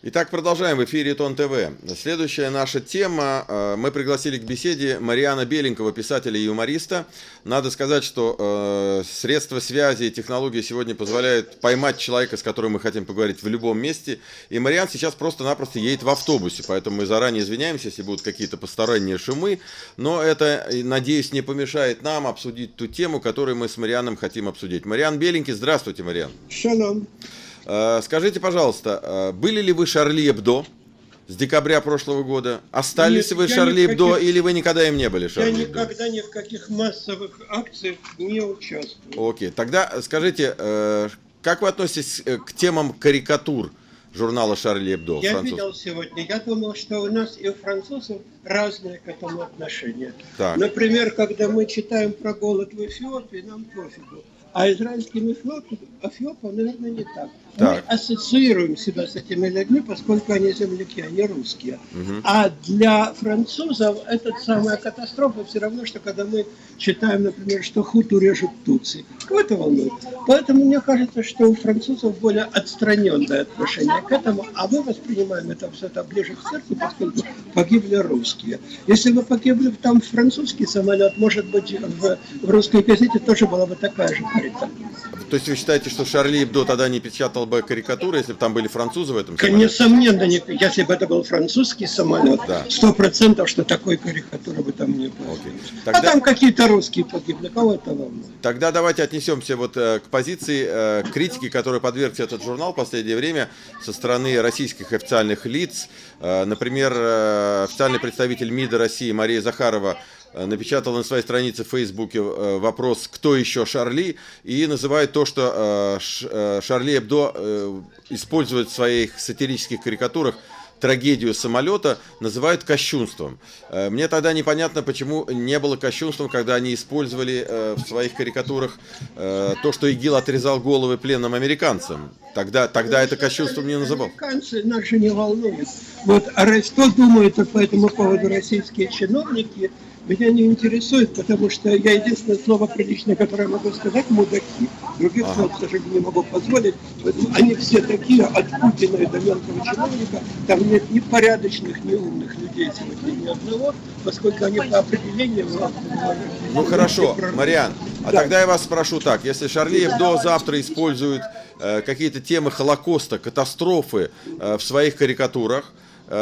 Итак, продолжаем в эфире ТОН ТВ. Следующая наша тема. Мы пригласили к беседе Мариана Беленького, писателя и юмориста. Надо сказать, что средства связи и технологии сегодня позволяют поймать человека, с которым мы хотим поговорить в любом месте. И Мариан сейчас просто-напросто едет в автобусе, поэтому мы заранее извиняемся, если будут какие-то посторонние шумы. Но это, надеюсь, не помешает нам обсудить ту тему, которую мы с Марианом хотим обсудить. Мариан Беленький, здравствуйте, Мариан. Шалом. Скажите, пожалуйста, были ли вы Шарли Эбдо с декабря прошлого года? Остались Нет, вы Шарли Эбдо или вы никогда им не были Шарли Я Эбдо? никогда ни в каких массовых акциях не участвовал. Окей, тогда скажите, как вы относитесь к темам карикатур журнала Шарли Эбдо? Я видел сегодня, я думал, что у нас и у французов разные к этому отношения. Так. Например, когда мы читаем про голод в Эфиопии, нам пофигу. А израильским эфиопам, наверное, не так. Так. Мы ассоциируем себя с этими людьми, поскольку они земляки, они русские. Угу. А для французов это самая катастрофа все равно, что когда мы читаем, например, что хуту режут тутси. Кого это волнует? Поэтому мне кажется, что у французов более отстраненное отношение к этому, а мы воспринимаем это все это ближе к сердцу, поскольку погибли русские. Если бы погибли там французский самолет, может быть, в русской газете тоже была бы такая же карикатура. То есть вы считаете, что Шарли Эбдо тогда не печатал бы карикатуры, если бы там были французы в этом самолете? Несомненно, если бы это был французский самолет, 100%, что такой карикатуры бы там не было. Тогда... А там какие-то русские погибли, кого это волнует? Тогда давайте отнесемся вот к позиции критики, которой подвергся этот журнал в последнее время со стороны российских официальных лиц. Например, официальный представитель МИДа России Мария Захарова напечатала на своей странице в Фейсбуке вопрос «Кто еще Шарли?» и называет то, что Шарли Эбдо использует в своих сатирических карикатурах трагедию самолета, называют кощунством. Мне тогда непонятно, почему не было кощунством, когда они использовали в своих карикатурах то, что ИГИЛ отрезал головы пленным американцам. Тогда это кощунством не называл. Американцы нас же не волнуют. Вот, что думают по этому поводу российские чиновники, меня не интересует, потому что я единственное слово приличное, которое могу сказать, мудаки. Других слов, к сожалению, не могу позволить. Они все такие, от Путина и до мелкого чиновника, там нет ни порядочных, ни умных людей сегодня, ни одного, поскольку они по определению... Ну хорошо, Мариан, а тогда я вас спрошу так, если Шарли Эбдо завтра использует какие-то темы Холокоста, катастрофы в своих карикатурах,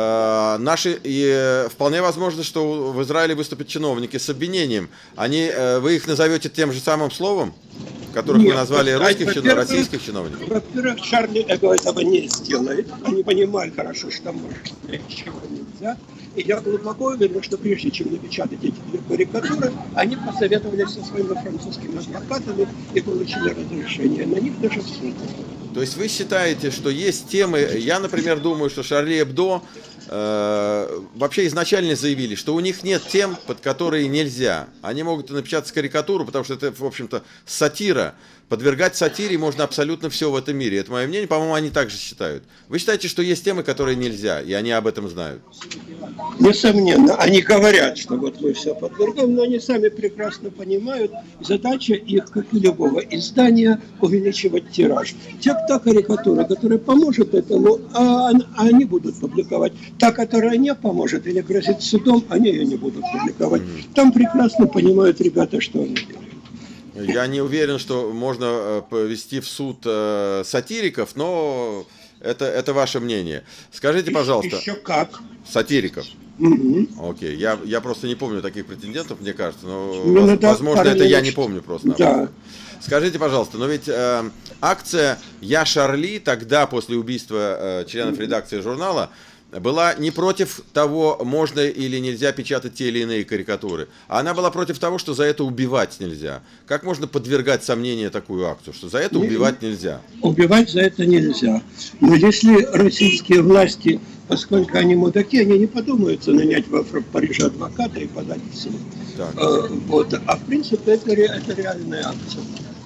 вполне возможно, что в Израиле выступят чиновники с обвинением. Вы их назовете тем же самым словом, которых вы назвали российских чиновников? Во-первых, Шарли Эбдо этого не сделает. Они понимают хорошо, что можно, чего нельзя. И я глубоко уверен, что прежде чем напечатать эти карикатуры, они посоветовались со своими французскими адвокатами и получили разрешение на них даже в суд. То есть вы считаете, что есть темы, я, например, думаю, что Шарли Эбдо вообще изначально заявили, что у них нет тем, под которые нельзя. Они могут напечатать карикатуру, потому что это, в общем-то, сатира. Подвергать сатире можно абсолютно все в этом мире. Это мое мнение, по-моему, они также считают. Вы считаете, что есть темы, которые нельзя, и они об этом знают? Несомненно, они говорят, что вот мы все подвергаем, но они сами прекрасно понимают, задача их, как и любого издания, увеличивать тираж. Та карикатура, которая поможет этому, они будут публиковать. Та, которая не поможет или грозит судом, они ее не будут публиковать. Там прекрасно понимают ребята, что они делают. Я не уверен, что можно повести в суд сатириков, но это ваше мнение. Скажите, пожалуйста. Еще как. Сатириков. Угу. Окей. Я просто не помню таких претендентов, мне кажется. Но, возможно, это я не помню просто. Да. Скажите, пожалуйста, но ведь акция «Я Шарли» тогда, после убийства членов редакции журнала, была не против того, можно или нельзя печатать те или иные карикатуры, а она была против того, что за это убивать нельзя. Как можно подвергать сомнению такую акцию, что за это убивать нельзя? Убивать за это нельзя. Но если российские власти, поскольку они мудаки, они не подумаются нанять в Париже адвоката и подать в суд. А в принципе это реальная акция.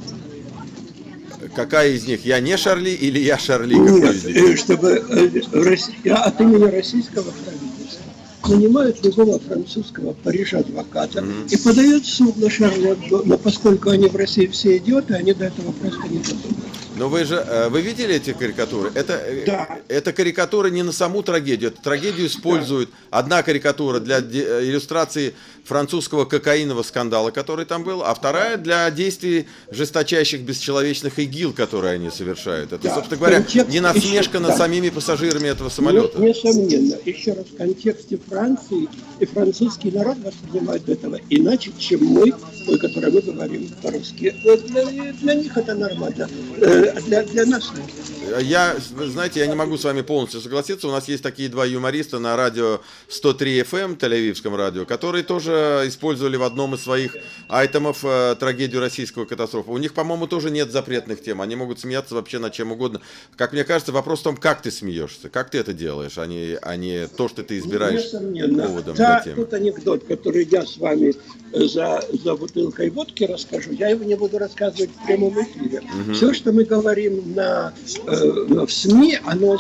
Какая из них? Я не Шарли или я Шарли? Нет, чтобы от имени российского правительства нанимают любого французского Парижа адвоката и подают в суд на Шарли Эбдо, но поскольку они в России все идиоты, они до этого просто не додумаются. Но вы видели эти карикатуры? Да. Это карикатуры не на саму трагедию. Эту трагедию используют. Одна карикатура для иллюстрации французского кокаинового скандала, который там был, а вторая для действий жесточайших бесчеловечных ИГИЛ, которые они совершают. Это, собственно говоря, не насмешка над самими пассажирами этого самолета. Несомненно. Еще раз, в контексте Франции и французский народ воспринимает этого иначе, чем мы, которые мы говорим по-русски. Для них это нормально. Для нас нет. Знаете, я не могу с вами полностью согласиться. У нас есть такие два юмориста на радио 103 FM, Тель-Авивском радио, которые тоже использовали в одном из своих айтемов трагедию российского катастрофы. У них, по-моему, тоже нет запретных тем. Они могут смеяться вообще над чем угодно. Как мне кажется, вопрос в том, как ты смеешься, как ты это делаешь, а не то, что ты избираешь поводом для темы. Тот анекдот, который я с вами за бутылкой водки расскажу, я его не буду рассказывать в прямом эфире. Все, что мы говорим в СМИ, оно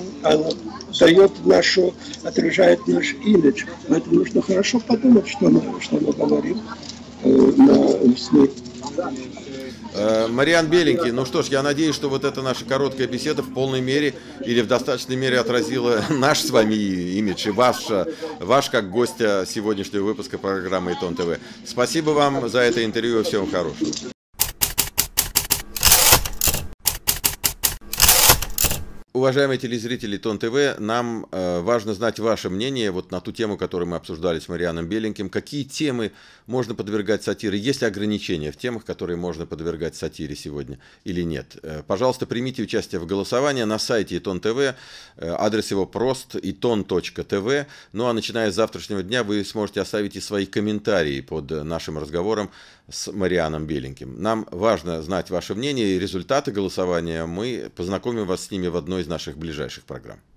отражает наш имидж. Поэтому нужно хорошо подумать, что мы говорим на СМИ. Мариан Беленький, ну что ж, я надеюсь, что вот эта наша короткая беседа в полной мере или в достаточной мере отразила наш с вами имидж и ваш как гостя сегодняшнего выпуска программы Итон ТВ. Спасибо вам за это интервью и всего хорошего. Уважаемые телезрители Итон ТВ, нам важно знать ваше мнение вот на ту тему, которую мы обсуждали с Марианом Беленьким. Какие темы можно подвергать сатире? Есть ли ограничения в темах, которые можно подвергать сатире сегодня или нет? Пожалуйста, примите участие в голосовании на сайте Итон ТВ. Адрес его прост, iton.tv. Ну а начиная с завтрашнего дня вы сможете оставить и свои комментарии под нашим разговором с Марианом Беленьким. Нам важно знать ваше мнение и результаты голосования. Мы познакомим вас с ними в одной из наших ближайших программ.